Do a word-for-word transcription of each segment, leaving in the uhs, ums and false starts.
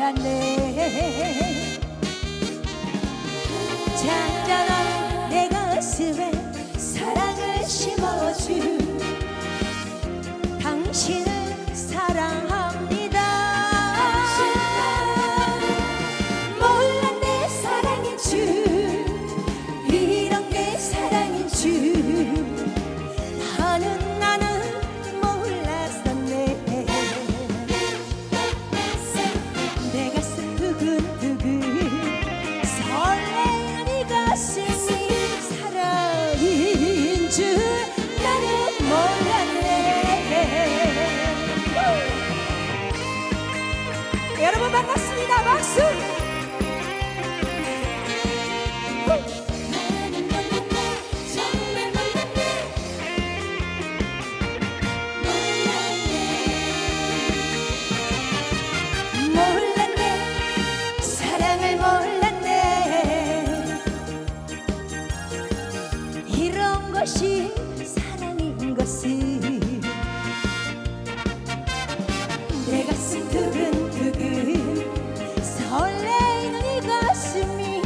몰랐네. 잔잔한 내 가슴에 사랑을 심어준 당신을 사랑합니다. 몰랐네 사랑인 줄, 이런 게 사랑인 줄. 나는 나는 몰랐었네. 내 가슴 두근두근 설레는 이 가슴이 사랑인 줄 나는 몰랐네. 여러분 반갑습니다. 박수. 것이 사랑인 것을 내 가슴 두근두근 설레이는 이 가슴이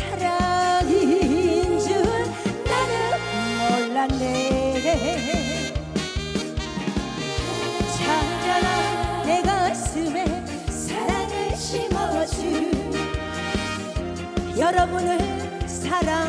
사랑인 줄 나는 몰랐네. 잔잔한 내 가슴에 사랑을 심어준 여러분을 사랑